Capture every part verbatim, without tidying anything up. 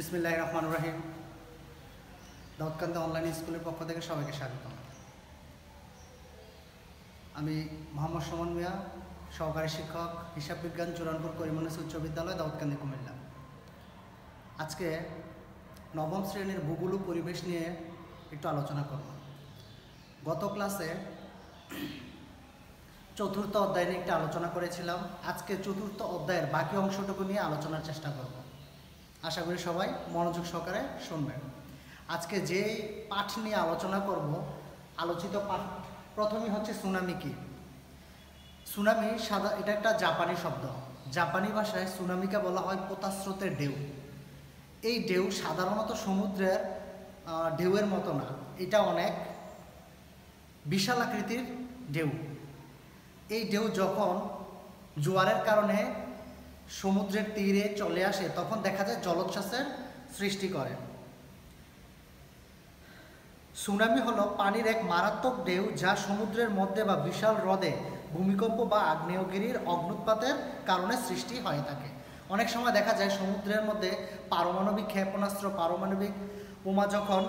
বিসমিল্লাহির রহমানির রহিম। দাউদকান্দি অনলাইন স্কুলের পক্ষ থেকে সবাইকে স্বাগত। আমি মোহাম্মদ সুমন মিয়া, সহকারী শিক্ষক, হিসাব বিজ্ঞান, চূড়ানপুর করিমুন্নিসা উচ্চ বিদ্যালয়, দাউদকান্দি, কুমিল্লা। আজকে নবম শ্রেণীর ভূগোল ও পরিবেশ নিয়ে একটু আলোচনা করব। গত ক্লাসে চতুর্থ অধ্যায় নিয়ে একটু আলোচনা করেছিলাম। আজকে চতুর্থ অধ্যায়ের বাকি অংশটুকু নিয়ে আলোচনার চেষ্টা করব। আশা করি সবাই মনোযোগ সহকারে শুনবেন। আজকে যে পাঠ নিয়ে আলোচনা করব, আলোচিত পাঠ প্রথমেই হচ্ছে সুনামি কি। সুনামি সাদা এটা একটা জাপানি শব্দ। জাপানি ভাষায় সুনামিকে বলা হয় পোতাস্রোতের ঢেউ। এই ঢেউ সাধারণত সমুদ্রের ঢেউয়ের মতো না, এটা অনেক বিশাল আকৃতির ঢেউ। এই ঢেউ যখন জোয়ারের কারণে সমুদ্রের তীরে চলে আসে তখন দেখা যায় জলোচ্ছ্বাসের সৃষ্টি করে। সুনামি হলো পানির এক মারাত্মক ঢেউ যা সমুদ্রের মধ্যে বা বিশাল হ্রদে ভূমিকম্প বা আগ্নেয়গিরির অগ্ন্যুৎপাতের কারণে সৃষ্টি হয়ে থাকে। অনেক সময় দেখা যায় সমুদ্রের মধ্যে পারমাণবিক ক্ষেপণাস্ত্র, পারমাণবিক বোমা যখন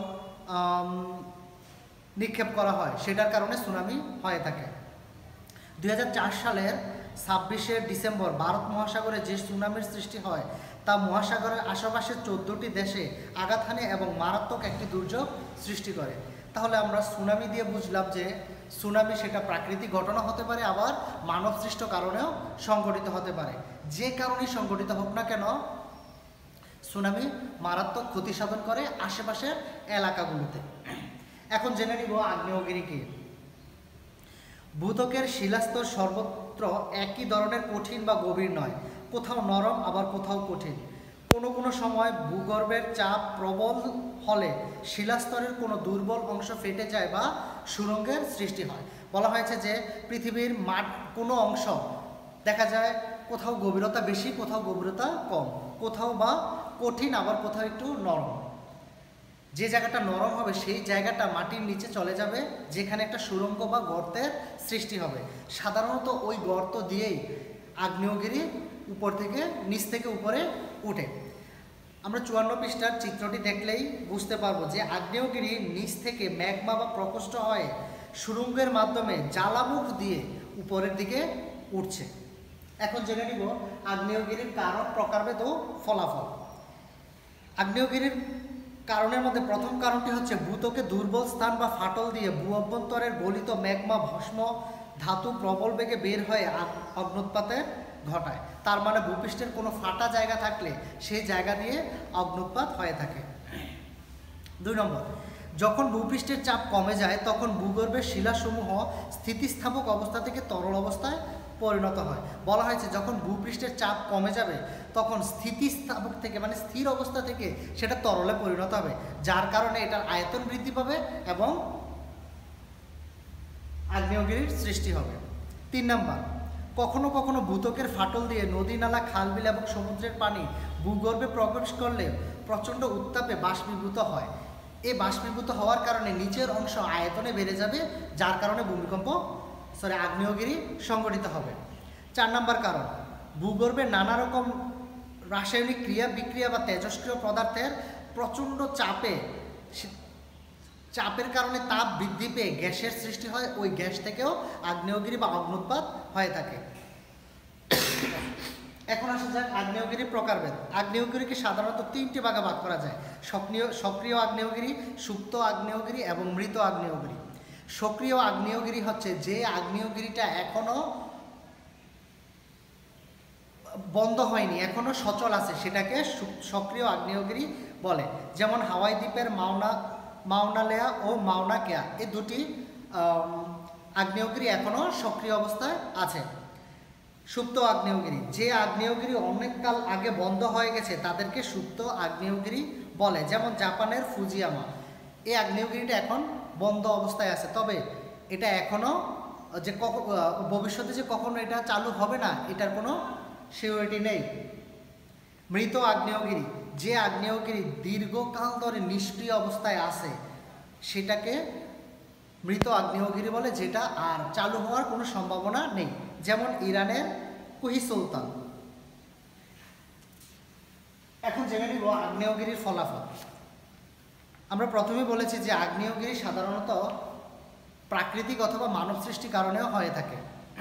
নিক্ষেপ করা হয় সেটার কারণে সুনামি হয়ে থাকে। দুই হাজার চার সালের ছাব্বিশে ডিসেম্বর ভারত মহাসাগরে যে সুনামির সৃষ্টি হয় তা মহাসাগরের আশেপাশের চোদ্দোটি দেশে আঘাত হানে এবং মারাত্মক একটি দুর্যোগ সৃষ্টি করে। তাহলে আমরা সুনামি দিয়ে বুঝলাম যে সুনামি সেটা প্রাকৃতিক ঘটনা হতে পারে, আবার মানবসৃষ্ট কারণেও সংঘটিত হতে পারে। যে কারণেই সংঘটিত হোক না কেন, সুনামি মারাত্মক ক্ষতি সাধন করে আশেপাশের এলাকাগুলোতে। এখন জেনে নিব আগ্নেয়গিরি কি। ভূত্বকের শিলাস্তর সর্বত্র একই ধরনের কঠিন বা গভীর নয়, কোথাও নরম আবার কোথাও কঠিন। কোনো কোনো সময় ভূগর্ভের চাপ প্রবল হলে শিলাস্তরের কোনো দুর্বল অংশ ফেটে যায় বা সুড়ঙ্গের সৃষ্টি হয়। বলা হয়েছে যে পৃথিবীর মাঠ কোনো অংশ দেখা যায় কোথাও গভীরতা বেশি, কোথাও গভীরতা কম, কোথাও বা কঠিন আবার কোথাও একটু নরম। যে জায়গাটা নরম হবে সেই জায়গাটা মাটির নিচে চলে যাবে, যেখানে একটা সুড়ঙ্গ বা গর্তের সৃষ্টি হবে। সাধারণত ওই গর্ত দিয়েই আগ্নেয়গিরি উপর থেকে নিচ থেকে উপরে উঠে। আমরা চুয়ান্ন পৃষ্ঠার চিত্রটি দেখলেই বুঝতে পারবো যে আগ্নেয়গিরি নিচ থেকে ম্যাগমা বা প্রকোষ্ঠ হয়ে সুড়ঙ্গের মাধ্যমে জ্বালামুখ দিয়ে উপরের দিকে উঠছে। এখন জেনে নিব আগ্নেয়গিরির কারণ, প্রকারভেদ ও ফলাফল। আগ্নেয়গিরির কারণের মধ্যে প্রথম কারণটি হচ্ছে ভূত্বকে দুর্বল স্থান বা ফাটল দিয়ে ভূ অভ্যন্তরের গলিত ম্যাগমা ভস্ম ধাতু প্রবল বেগে বের হয়ে অগ্ন্যুৎপাতের ঘটায়। তার মানে ভূপৃষ্ঠের কোনো ফাটা জায়গা থাকলে সেই জায়গা দিয়ে অগ্ন্যুৎপাত হয়ে থাকে। দুই নম্বর, যখন ভূপৃষ্ঠের চাপ কমে যায় তখন ভূগর্ভের শিলাসমূহ স্থিতিস্থাপক অবস্থা থেকে তরল অবস্থায় পরিণত হয়। বলা হয়েছে যখন ভূপৃষ্ঠের চাপ কমে যাবে তখন স্থিতিস্থাপক থেকে মানে স্থির অবস্থা থেকে সেটা তরলে পরিণত হবে, যার কারণে এটার আয়তন বৃদ্ধি পাবে এবং আগ্নেয়গিরির সৃষ্টি হবে। তিন নম্বর, কখনো কখনো ভূত্বকের ফাটল দিয়ে নদী, নালা, খাল, বিল এবং সমুদ্রের পানি ভূগর্ভে প্রবেশ করলে প্রচণ্ড উত্তাপে বাষ্পীভূত হয়। এই বাষ্পীভূত হওয়ার কারণে নিচের অংশ আয়তনে বেড়ে যাবে, যার কারণে ভূমিকম্প সরি আগ্নেয়গিরি সংঘটিত হবে। চার নম্বর কারণ, ভূগর্ভে নানা রকম রাসায়নিক ক্রিয়া বিক্রিয়া বা তেজস্ক্রিয় পদার্থের প্রচণ্ড চাপে চাপের কারণে তাপ বৃদ্ধি পেয়ে গ্যাসের সৃষ্টি হয়। ওই গ্যাস থেকেও আগ্নেয়গিরি বা অগ্ন্যুৎপাত হয়ে থাকে। এখন আসা যাক আগ্নেয়গিরির প্রকারভেদ। আগ্নেয়গিরিকে সাধারণত তিনটি ভাগে ভাগ করা যায়: সক্রিয় সক্রিয় আগ্নেয়গিরি, সুপ্ত আগ্নেয়গিরি এবং মৃত আগ্নেয়গিরি। সক্রিয় আগ্নেয়গিরি হচ্ছে যে আগ্নেয়গিরিটা এখনো বন্ধ হয়নি, এখনো সচল আছে, সেটাকে সক্রিয় আগ্নেয়গিরি বলে। যেমন হাওয়াই দ্বীপের মাউনা মাউনালেয়া ও মাউনা কেয়া এই দুটি আগ্নেয়গিরি এখনো সক্রিয় অবস্থায় আছে। সুপ্ত আগ্নেয়গিরি, যে আগ্নেয়গিরি অনেককাল আগে বন্ধ হয়ে গেছে তাদেরকে সুপ্ত আগ্নেয়গিরি বলে। যেমন জাপানের ফুজিয়ামা, এই আগ্নেয়গিরিটা এখন বন্ধ অবস্থায় আছে, তবে এটা এখনো যে কখন ভবিষ্যতে যে কখনো এটা চালু হবে না এটার কোনো সিউরিটি নেই। মৃত আগ্নেয়গিরি, যে আগ্নেয়গিরি দীর্ঘকাল ধরে নিষ্ক্রিয় অবস্থায় আছে সেটাকে মৃত আগ্নেয়গিরি বলে, যেটা আর চালু হওয়ার কোনো সম্ভাবনা নেই। যেমন ইরানের কুহি সুলতান। এখন জেনে নিব আগ্নেয়গিরির ফলাফল। আমরা প্রথমে বলেছি যে আগ্নেয়গিরি সাধারণত প্রাকৃতিক অথবা মানব সৃষ্টি কারণেও হয়ে থাকে।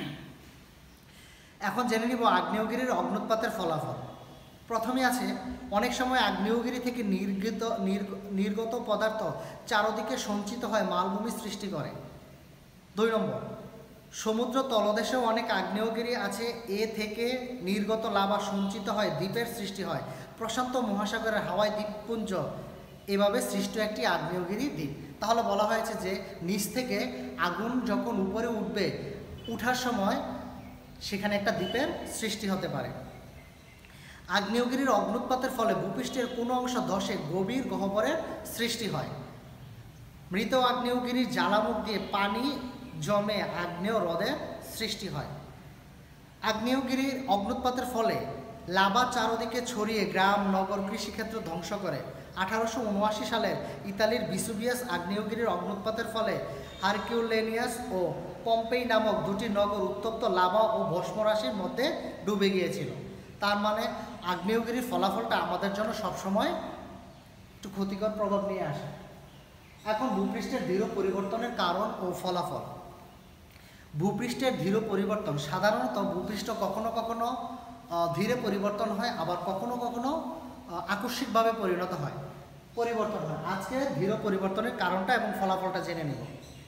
এখন জেনে নিব আগ্নেয়গিরির অগ্নুৎপাতের ফলাফল। প্রথমে আছে অনেক সময় আগ্নেয়গিরি থেকে নির্গত নির্গত পদার্থ চারদিকে সঞ্চিত হয় মালভূমি সৃষ্টি করে। দুই নম্বর, সমুদ্র তলদেশেও অনেক আগ্নেয়গিরি আছে, এ থেকে নির্গত লাভা সঞ্চিত হয়, দ্বীপের সৃষ্টি হয়। প্রশান্ত মহাসাগরের হাওয়াই দ্বীপপুঞ্জ এভাবে সৃষ্ট একটি আগ্নেয়গিরি দ্বীপ। তাহলে বলা হয়েছে যে নিচ থেকে আগুন যখন উপরে উঠবে, উঠার সময় সেখানে একটা দ্বীপের সৃষ্টি হতে পারে। আগ্নেয়গিরির অগ্নুৎপাতের ফলে ভূপৃষ্ঠের কোনো অংশ ধসে গভীর গহ্বরের সৃষ্টি হয়। মৃত আগ্নেয়গিরির জ্বালামুখ দিয়ে পানি জমে আগ্নেয় হ্রদের সৃষ্টি হয়। আগ্নেয়গিরির অগ্নুৎপাতের ফলে লাভা চারদিকে ছড়িয়ে গ্রাম, নগর, কৃষিক্ষেত্র ধ্বংস করে। আঠারোশো উনআশি সালের ইতালির ভিসুভিয়াস আগ্নেয়গিরির অগ্নুৎপাতের ফলে হারকিউলেনিয়াস ও পম্পেই নামক দুটি নগর উত্তপ্ত লাভা ও ভস্মরাশির মধ্যে ডুবে গিয়েছিল। তার মানে আগ্নেয়গিরির ফলাফলটা আমাদের জন্য সবসময় একটু ক্ষতিকর প্রভাব নিয়ে আসে। এখন ভূপৃষ্ঠের ধীর পরিবর্তনের কারণ ও ফলাফল। ভূপৃষ্ঠের ধীর পরিবর্তন, সাধারণত ভূপৃষ্ঠ কখনো কখনো ধীরে পরিবর্তন হয়, আবার কখনো কখনো আকস্মিকভাবে পরিণত হয় পরিবর্তন হয়। আজকে ধীর পরিবর্তনের কারণটা এবং ফলাফলটা জেনে নেব।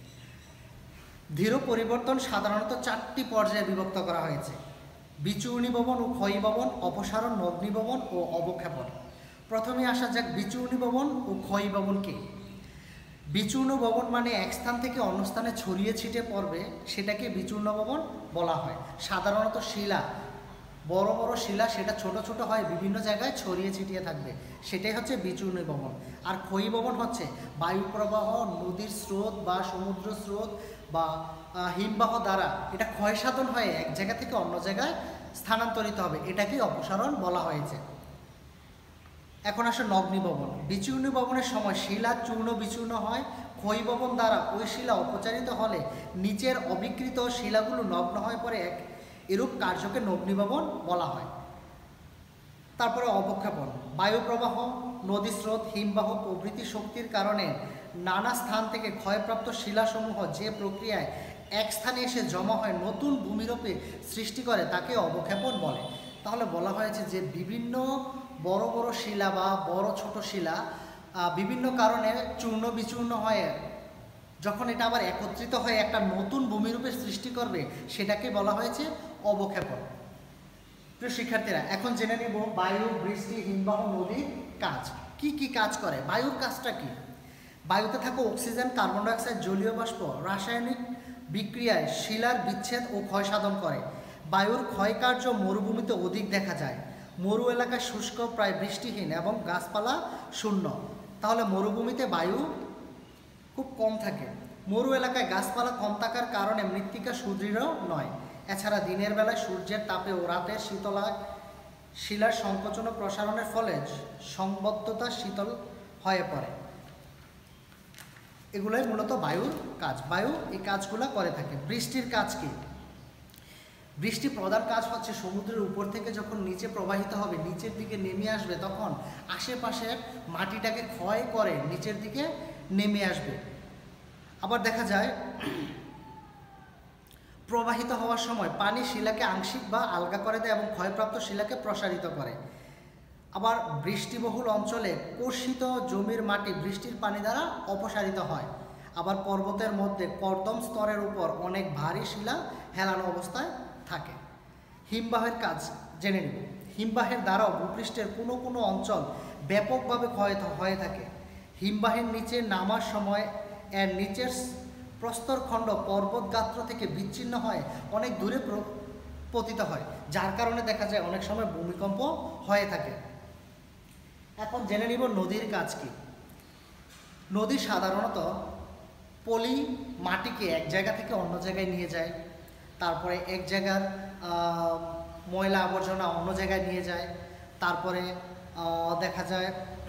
ধীর পরিবর্তন সাধারণত চারটি পর্যায়ে বিভক্ত করা হয়েছে: বিচূর্ণীভবন ও ক্ষয়ীভবন, অপসারণ, অগ্নিভবন ও অবক্ষেপণ। প্রথমে আসা যাক বিচূর্ণীভবন ও ক্ষয়ীভবন কি। বিচূর্ণ ভবন মানে এক স্থান থেকে অন্য স্থানে ছড়িয়ে ছিটিয়ে পড়বে, সেটাকে বিচূর্ণ ভবন বলা হয়। সাধারণত শিলা, বড় বড় শিলা, সেটা ছোট ছোট হয়, বিভিন্ন জায়গায় ছড়িয়ে ছিটিয়ে থাকবে, সেটাই হচ্ছে বিচূর্ণ ভবন। আর ক্ষয়ীভবন হচ্ছে বায়ু প্রবাহ, নদীর স্রোত বা সমুদ্র স্রোত বা হিমবাহ দ্বারা এটা ক্ষয়সাধন হয়ে এক জায়গা থেকে অন্য জায়গায় স্থানান্তরিত হবে, এটাকেই অপসারণ বলা হয়েছে। এখন আসে নগ্নিভবন। বিচূর্ণ ভবনের সময় শিলা চূর্ণ বিচূর্ণ হয়। ক্ষয়ীভবন দ্বারা ওই শিলা অপচারিত হলে নিচের অবিকৃত শিলাগুলো নগ্ন হয়ে পড়ে, এক এরূপ কার্যকে নগ্নিভবন বলা হয়। তারপরে অবক্ষেপণ। বায়ু প্রবাহ, নদী স্রোত, হিমবাহ প্রভৃতি শক্তির কারণে নানা স্থান থেকে ক্ষয়প্রাপ্ত শিলাসমূহ যে প্রক্রিয়ায় এক স্থানে এসে জমা হয় নতুন ভূমিরূপে সৃষ্টি করে, তাকে অবক্ষেপণ বলে। তাহলে বলা হয়েছে যে বিভিন্ন বড় বড় শিলা বা বড় ছোট শিলা বিভিন্ন কারণে চূর্ণ বিচূর্ণ হয়ে যখন এটা আবার একত্রিত হয়ে একটা নতুন ভূমিরূপে সৃষ্টি করবে, সেটাকে বলা হয়েছে অবক্ষেপণ। প্রিয় শিক্ষার্থীরা, এখন জেনে নিব বায়ু, বৃষ্টি, হিমবাহ, নদীর কাজ। কি কি কাজ করে? বায়ুর কাজটা কি? বায়ুতে থাকা অক্সিজেন, কার্বন ডাইঅক্সাইড, জলীয় বাষ্প রাসায়নিক বিক্রিয়ায় শিলার বিচ্ছেদ ও ক্ষয় সাধন করে। বায়ুর ক্ষয়কার্য মরুভূমিতে অধিক দেখা যায়। মরু এলাকায় শুষ্ক, প্রায় বৃষ্টিহীন এবং গাছপালা শূন্য। তাহলে মরুভূমিতে বায়ু খুব কম থাকে। মরু এলাকায় গাছপালা কম থাকার কারণে মৃত্তিকা সুদৃঢ় নয়। এছাড়া দিনের বেলায় সূর্যের তাপে ও রাতের শীতলায় শিলার সংকোচন ও প্রসারণের ফলে সংবদ্ধতা শীতল হয়ে পড়ে। এগুলোই মূলত বায়ুর কাজ। বায়ু এই কাজগুলো করে থাকে। বৃষ্টির কাজ কি? বৃষ্টি প্রধান কাজ হচ্ছে সমুদ্রের উপর থেকে যখন নিচে প্রবাহিত হবে, নিচের দিকে নেমে আসবে, তখন আশেপাশের মাটিটাকে ক্ষয় করে নিচের দিকে নেমে আসবে। আবার দেখা যায় প্রবাহিত হওয়ার সময় পানি শিলাকে আংশিক বা আলগা করে দেয় এবং ক্ষয়প্রাপ্ত শিলাকে প্রসারিত করে। আবার বৃষ্টিবহুল অঞ্চলে কর্ষিত জমির মাটি বৃষ্টির পানি দ্বারা অপসারিত হয়। আবার পর্বতের মধ্যে কর্দম স্তরের উপর অনেক ভারী শিলা হেলানো অবস্থায় থাকে। হিমবাহের কাজ জেনে নেব। হিমবাহের দ্বারাও ভূপৃষ্ঠের কোনো কোনো অঞ্চল ব্যাপকভাবে ক্ষয় হয়ে থাকে। হিমবাহের নিচে নামার সময় এর নিচের প্রস্তরখণ্ড পর্বত গাত্র থেকে বিচ্ছিন্ন হয়ে অনেক দূরে পতিত হয়, যার কারণে দেখা যায় অনেক সময় ভূমিকম্প হয়ে থাকে। এখন জেনে নিব নদীর কাজ কি। নদী সাধারণত পলি মাটিকে এক জায়গা থেকে অন্য জায়গায় নিয়ে যায়, তারপরে এক জায়গার ময়লা আবর্জনা অন্য জায়গায় নিয়ে যায়, তারপরে দেখা যায়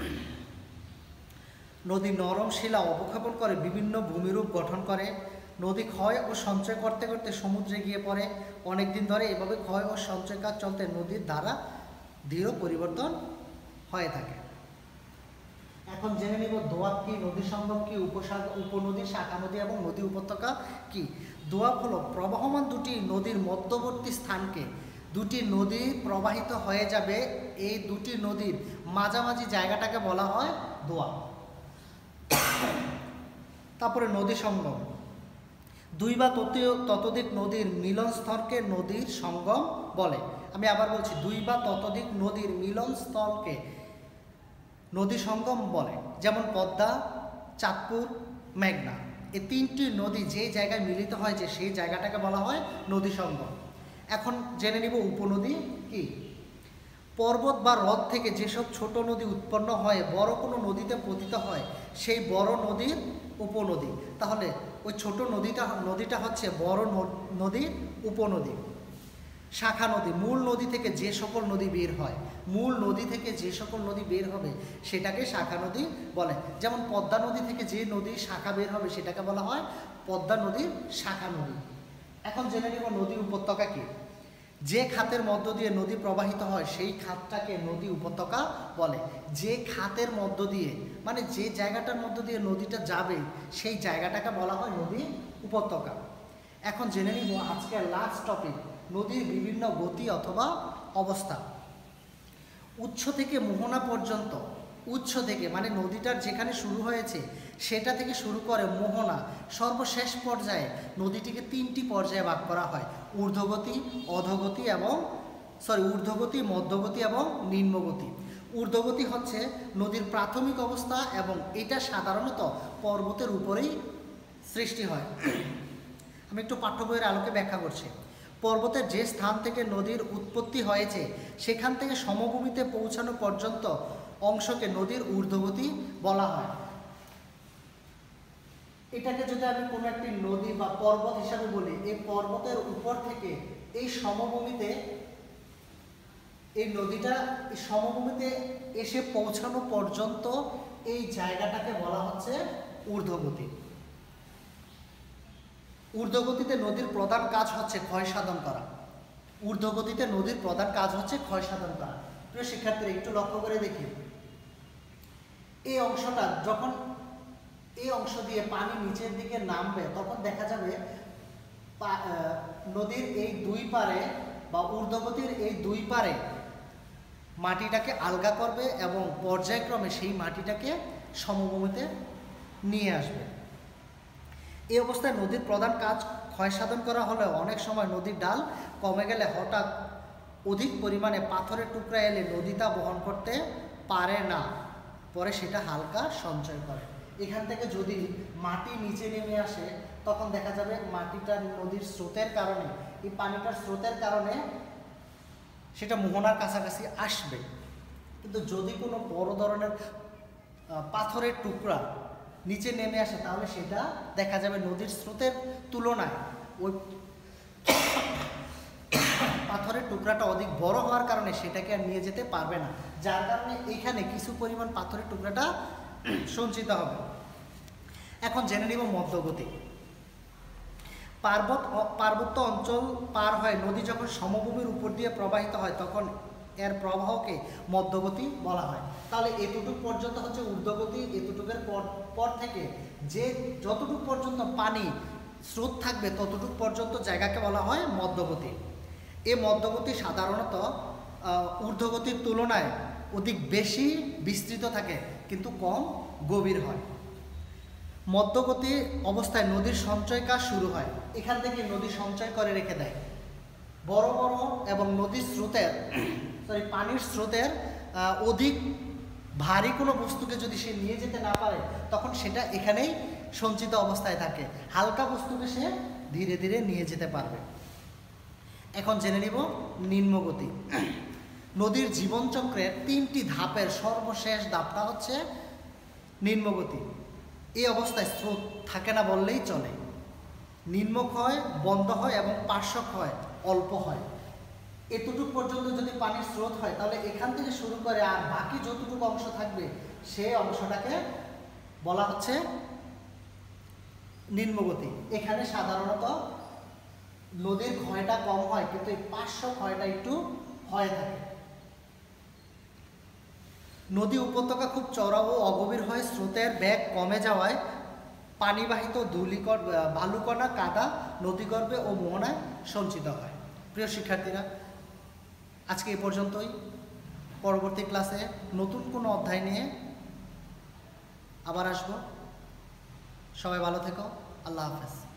নদী নরম শিলা অবক্ষেপণ করে বিভিন্ন ভূমিরূপ গঠন করে। নদী ক্ষয় ও সঞ্চয় করতে করতে সমুদ্রে গিয়ে পড়ে। অনেক দিন ধরে এভাবে ক্ষয় ও সঞ্চয় কাজ চলতে নদীর ধারা ধীর পরিবর্তন হয়ে থাকে। এখন জেনে নিব দোয়াব কি, নদী সঙ্গম কি, উপসাগর, উপনদী, শাখা নদী এবং নদী উপত্যকা কি। দোয়াব হলো প্রবাহমান দুটি নদীর মধ্যবর্তী স্থানকে, দুটি নদী প্রবাহিত হয়ে যাবে এই দুটি নদীর মাঝামাঝি জায়গাটাকে বলা হয় দোয়াব। তারপরে নদী সঙ্গম, দুই বা ততোধিক নদীর মিলনস্থলকে নদীর সঙ্গম বলে। আমি আবার বলছি, দুই বা ততোধিক নদীর মিলনস্থলকে নদী সঙ্গম বলে। যেমন পদ্মা, চাঁদপুর, মেঘনা, এই তিনটি নদী যে জায়গায় মিলিত হয় যে সেই জায়গাটাকে বলা হয় নদী সঙ্গম। এখন জেনে নিব উপনদী কি। পর্বত বা হ্রদ থেকে যেসব ছোট নদী উৎপন্ন হয় বড় কোনো নদীতে পতিত হয় সেই বড় নদীর উপনদী। তাহলে ওই ছোট নদীটা নদীটা হচ্ছে বড় নদীর উপনদী। শাখা নদী, মূল নদী থেকে যে সকল নদী বের হয়, মূল নদী থেকে যে সকল নদী বের হবে সেটাকে শাখা নদী বলে। যেমন পদ্মা নদী থেকে যে নদীর শাখা বের হবে সেটাকে বলা হয় পদ্মা নদীর শাখা নদী। এখন জেনে নিব নদী উপত্যকা কি। যে খাতের মধ্য দিয়ে নদী প্রবাহিত হয় সেই খাতটাকে নদী উপত্যকা বলে। যে খাতের মধ্য দিয়ে, মানে যে জায়গাটার মধ্য দিয়ে নদীটা যাবে সেই জায়গাটাকে বলা হয় নদী উপত্যকা। এখন জেনে নিব আজকের লাস্ট টপিক, নদীর বিভিন্ন গতি অথবা অবস্থা। উৎস থেকে মোহনা পর্যন্ত, উৎস থেকে মানে নদীটার যেখানে শুরু হয়েছে সেটা থেকে শুরু করে মোহনা সর্বশেষ পর্যায়ে নদীটিকে তিনটি পর্যায়ে ভাগ করা হয়, ঊর্ধ্বগতি, অধোগতি এবং সরি ঊর্ধ্বগতি, মধ্যগতি এবং নিম্নগতি। ঊর্ধ্বগতি হচ্ছে নদীর প্রাথমিক অবস্থা এবং এটা সাধারণত পর্বতের উপরেই সৃষ্টি হয়। আমি একটু পাঠ্য বইয়ের আলোকে ব্যাখ্যা করছি। পর্বতের যে স্থান থেকে নদীর উৎপত্তি হয়েছে সেখান থেকে সমভূমিতে পৌঁছানো পর্যন্ত অংশকে নদীর ঊর্ধ্বগতি বলা হয়। এটাকে যদি আমি কোনো একটি নদী বা পর্বত হিসাবে বলি, এই পর্বতের উপর থেকে এই সমভূমিতে এই নদীটা এই সমভূমিতে এসে পৌঁছানো পর্যন্ত এই জায়গাটাকে বলা হচ্ছে ঊর্ধ্বগতি। ঊর্ধ্বগতিতে নদীর প্রধান কাজ হচ্ছে ক্ষয় সাধন করা। ঊর্ধ্বগতিতে নদীর প্রধান কাজ হচ্ছে ক্ষয় সাধন করা। প্রিয় শিক্ষার্থীরা একটু লক্ষ্য করে দেখি, এই অংশটা যখন এই অংশ দিয়ে পানি নিচের দিকে নামবে তখন দেখা যাবে নদীর এই দুই পারে বা ঊর্ধ্বগতির এই দুই পারে মাটিটাকে আলগা করবে এবং পর্যায়ক্রমে সেই মাটিটাকে সমভূমিতে নিয়ে আসবে। এই অবস্থায় নদীর প্রধান কাজ ক্ষয় সাধন করা হলেও অনেক সময় নদীর ডাল কমে গেলে হঠাৎ অধিক পরিমাণে পাথরের টুকরা এলে নদী তা বহন করতে পারে না, পরে সেটা হালকা সঞ্চয় করে। এখান থেকে যদি মাটি নিচে নেমে আসে তখন দেখা যাবে মাটিটা নদীর স্রোতের কারণে, এই পানিটার স্রোতের কারণে সেটা মোহনার কাছাকাছি আসবে। কিন্তু যদি কোনো বড় ধরনের পাথরের টুকরা নিচে নেমে আসে তাহলে সেটা দেখা যাবে নদীর স্রোতের তুলনায় ওই পাথরের টুকরাটা অধিক বড় হওয়ার কারণে সেটাকে আর নিয়ে যেতে পারবে না, যার কারণে এখানে কিছু পরিমাণ পাথরের টুকরাটা সঞ্চিত হবে। এখন জেনে নিব মধ্যগতি। পার্বত পার্বত্য অঞ্চল পার হয়ে নদী যখন সমভূমির উপর দিয়ে প্রবাহিত হয় তখন এর প্রবাহকে মধ্যগতি বলা হয়। তাহলে এতটুকু পর্যন্ত হচ্ছে ঊর্ধ্বগতি, এতটুকুর পর পর থেকে যে যতটুকু পর্যন্ত পানি স্রোত থাকবে ততটুকু পর্যন্ত জায়গাকে বলা হয় মধ্যগতি। এই মধ্যগতি সাধারণত ঊর্ধ্বগতির তুলনায় অধিক বেশি বিস্তৃত থাকে কিন্তু কম গভীর হয়। মধ্যগতি অবস্থায় নদীর সঞ্চয় কাজ শুরু হয়। এখান থেকে নদী সঞ্চয় করে রেখে দেয় বড় বড় এবং নদীর স্রোতের সরি পানির স্রোতের অধিক ভারী কোনো বস্তুকে যদি সে নিয়ে যেতে না পারে তখন সেটা এখানেই সঞ্চিত অবস্থায় থাকে, হালকা বস্তুকে সে ধীরে ধীরে নিয়ে যেতে পারবে। এখন জেনে নিব নিম্নগতি। নদীর জীবনচক্রের তিনটি ধাপের সর্বশেষ ধাপটা হচ্ছে নিম্নগতি। এই অবস্থায় স্রোত থাকে না বললেই চলে, নিম্নক্ষয় বন্ধ হয় এবং পার্শ্বক্ষয় অল্প হয়। এতটুকু পর্যন্ত যদি পানির স্রোত হয় তাহলে এখান থেকে শুরু করে আর বাকি যতটুকু অংশ থাকবে সেই অংশটাকে বলা হচ্ছে নিম্নগতি। এখানে সাধারণত নদীর ক্ষয়টা কম হয় কিন্তু এই পার্শ্ব ক্ষয়টা একটু হয়ে থাকে। নদী উপত্যকা খুব চওড়া ও অগভীর হয়, স্রোতের বেগ কমে যাওয়ায় পানিবাহিত ধূলিকণ বালুকণা কাদা নদীগর্ভে ও মোহনায় সঞ্চিত হয়। প্রিয় শিক্ষার্থীরা, আজকে এই পর্যন্তই। পরবর্তী ক্লাসে নতুন কোনো অধ্যায় নিয়ে আবার আসব। সবাই ভালো থেকো। আল্লাহ হাফেজ।